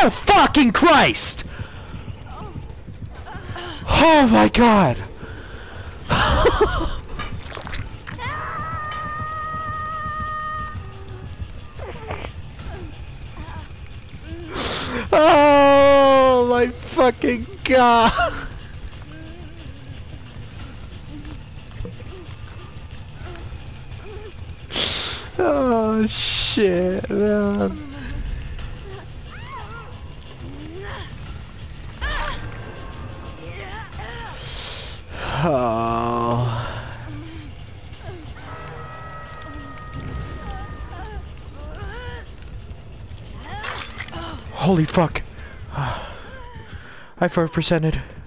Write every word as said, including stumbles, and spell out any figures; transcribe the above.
Oh fucking Christ! Oh my god! Oh my fucking god! Oh shit, man. Oh. Holy fuck. I four percented.